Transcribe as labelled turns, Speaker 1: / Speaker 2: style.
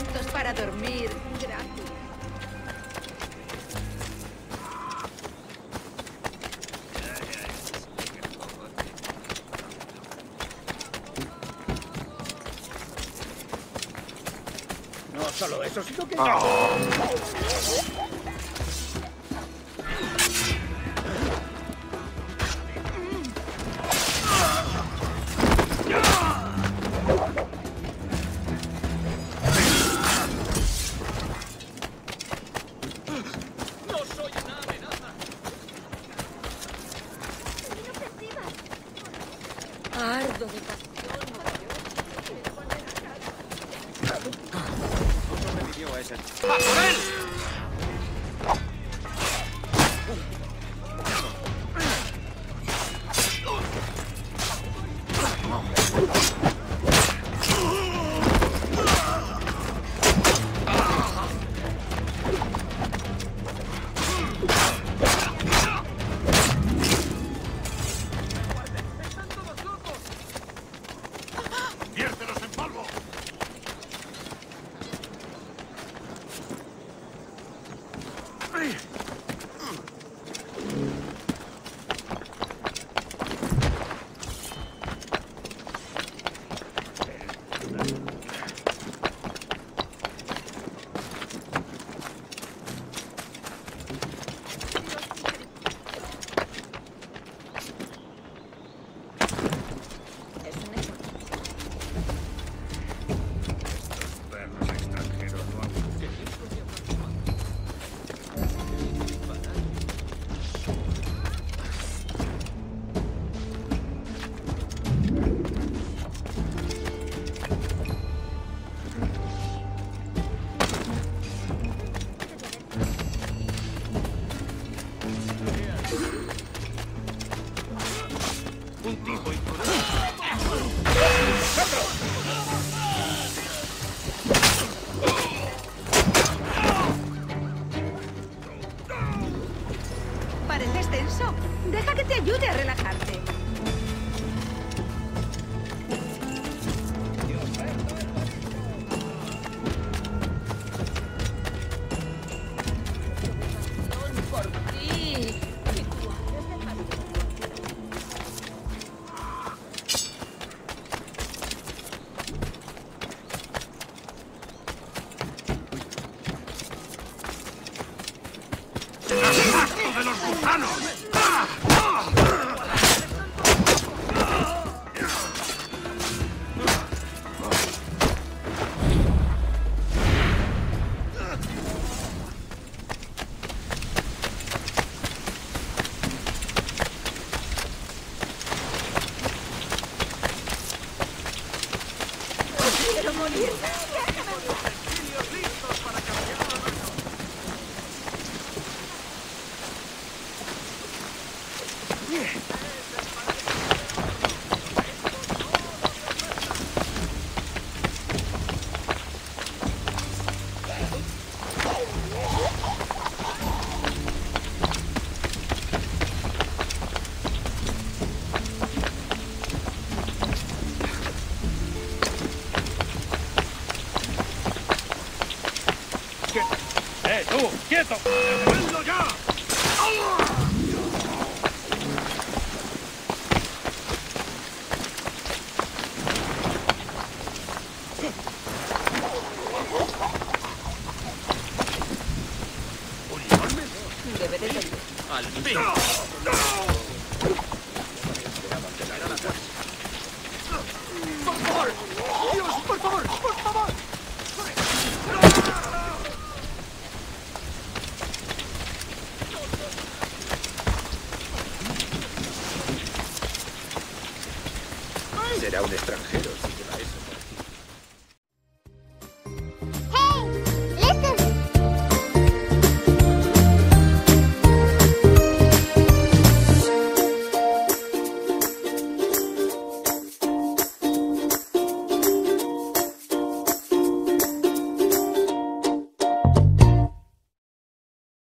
Speaker 1: Esto es para dormir. Gracias.
Speaker 2: No solo eso, sino que...
Speaker 1: Ardo de pasión.
Speaker 3: No sobrevivió a ese.
Speaker 4: ¡Va por él! ¡Viértelos en polvo! Perros extranjeros no han... Un tipo imprudente.
Speaker 1: ¿Pareces tenso? Deja que te ayude a relajarte. Por ti.
Speaker 4: ¡Asco de los gusanos!
Speaker 1: Quiero morir.
Speaker 4: ¡Utensilios listos para cambiar la mano!
Speaker 2: ¡Tú! ¡Quieto!
Speaker 4: ¡Deténlo ya!
Speaker 1: Deberé de...
Speaker 4: ¡Al fin!